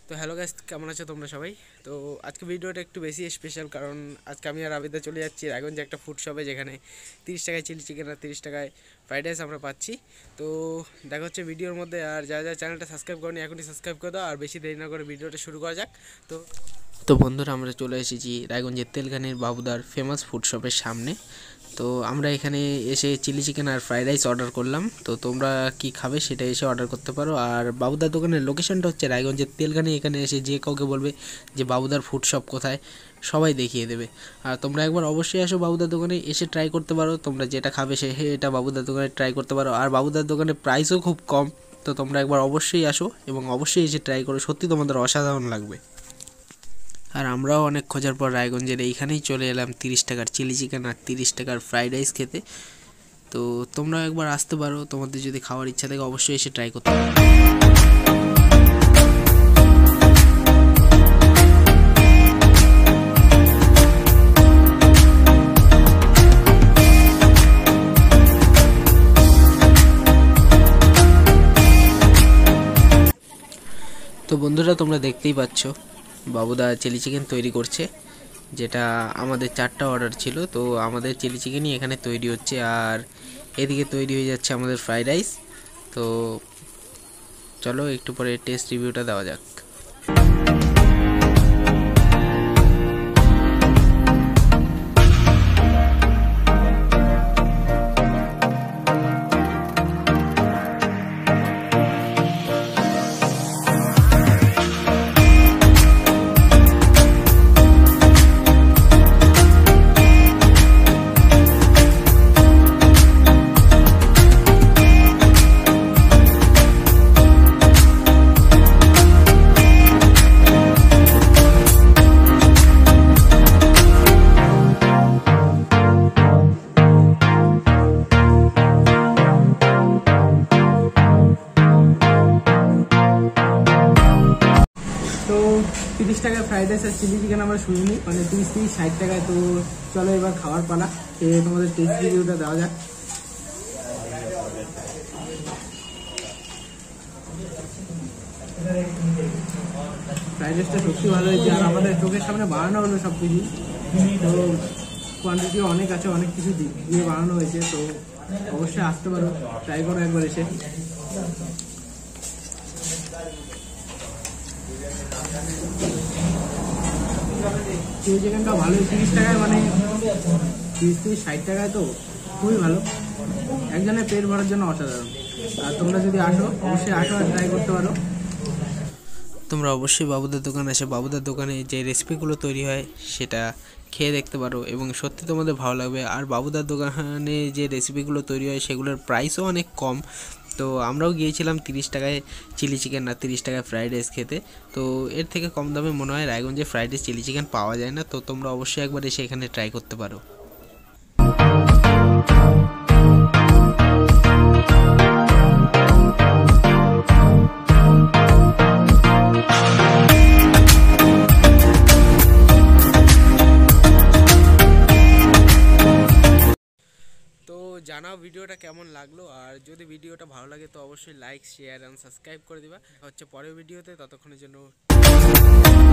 তো hello guys, কেমন আছো তোমরা সবাই? তো আজকে ভিডিওটা একটু বেশি স্পেশাল, কারণ আজকে আমি আর আবিদা চলে যাচ্ছি রায়গঞ্জে একটা ফুড শপে, যেখানে 30 টাকায় চিলি চিকেন আর 30 টাকায় ফ্রাইড রাইস আমরা পাচ্ছি। তো দেখা হচ্ছে ভিডিওর মধ্যে। আর যারা চ্যানেলটা সাবস্ক্রাইব করেনি এখনই সাবস্ক্রাইব করে দাও, আর বেশি দেরি না করে ভিডিওটা শুরু করা যাক। তো বন্ধুরা, আমরা চলে এসেছি রায়গঞ্জের তেলঘানির বাবুদার ফেমাস ফুড শপের সামনে। তো আমরা এখানে এসে চিলি চিকেন আর ফ্রাইড রাইস অর্ডার করলাম। তো তোমরা কি খাবে সেটা এসে অর্ডার করতে পারো। আর বাবুদার দোকানের লোকেশনটা হচ্ছে রায়গঞ্জের তেলঘানি। এখানে এসে যে কাউকে বলবে যে বাবুদার ফুড শপ কোথায়, সবাই দেখিয়ে দেবে। আর তোমরা একবার অবশ্যই আসো বাবুদার দোকানে, এসে ট্রাই করতে পারো। তোমরা যেটা খাবে এটা বাবুদার দোকানে ট্রাই করতে পারো। আর বাবুদার দোকানে প্রাইসও খুব কম। তো তোমরা একবার অবশ্যই আসো এবং অবশ্যই এসে ট্রাই করো, সত্যি তোমাদের অসাধারণ লাগবে। আর আমরাও অনেক খোঁজার পর রায়গঞ্জের এইখানেই চলে এলাম 30 টাকার চিলি চিকেন আর 30 টাকার ফ্রাইড রাইস খেতে। তো তোমরাও একবার আসতে পারো, তোমাদের যদি খাওয়ার ইচ্ছা থাকে অবশ্যই এসে ট্রাই করতে পারো। তো বন্ধুরা, তোমরা দেখতেই পাচ্ছ বাবুদা চিলি চিকেন তৈরি করছে, যেটা আমাদের 4টা অর্ডার ছিল। তো আমাদের চিলি চিকেনই এখানে তৈরি হচ্ছে, আর এদিকে তৈরি হয়ে যাচ্ছে আমাদের ফ্রাইড রাইস। তো চলো একটু পরে টেস্ট রিভিউটা দেওয়া যাক। তো 30 টাকায় ফ্রাইড রাইস আর চিলি চিকেন আমরা শুনে নিই, মানে 30-60 টাকায়। তো চলো এবার খাওয়ার পালা, তোমাদের টেস্ট রিভিউটা দেওয়া যাক। ফ্রাইড রাইসটা সত্যি ভালো হয়েছে, আর আমাদের চোখের সামনে বানানো হলো সব কিছু। তো কোয়ান্টিটিও অনেক আছে, অনেক কিছু দিয়ে বানানো হয়েছে। তো অবশ্যই আসতে পারো, ট্রাই করো একবার এসে। চিলি চিকেনটা ভালোই 30 টাকায়, মানে 30-60 টাকায়, তো খুবই ভালো। একজনের পেট ভরার জন্য অসাধারণ। আর তোমরা যদি আসো অবশ্যই আসো আর ট্রাই করতে পারো। তোমরা অবশ্যই বাবুদার দোকানে এসে বাবুদার দোকানে যে রেসিপিগুলো তৈরি হয় সেটা খেয়ে দেখতে পারো, এবং সত্যি তোমাদের ভালো লাগবে। আর বাবুদার দোকানে যে রেসিপিগুলো তৈরি হয় সেগুলোর প্রাইসও অনেক কম। তো আমরাও গিয়েছিলাম 30 টাকায় চিলি চিকেন আর 30 টাকায় ফ্রাইড রাইস খেতে। তো এর থেকে কম দামে মনে হয় রায়গঞ্জে ফ্রাইড রাইস চিলি চিকেন পাওয়া যায় না। তো তোমরা অবশ্যই একবার এসে এখানে ট্রাই করতে পারো। জানাও ভিডিওটা কেমন লাগলো, আর যদি ভিডিওটা ভালো লাগে তো অবশ্যই লাইক, শেয়ার এন্ড সাবস্ক্রাইব করে দিবা। হচ্ছে পরের ভিডিওতে, ততক্ষণের জন্য।